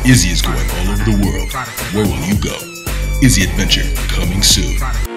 Izzy is going all over the world. Where will you go? Izzy Adventure, coming soon.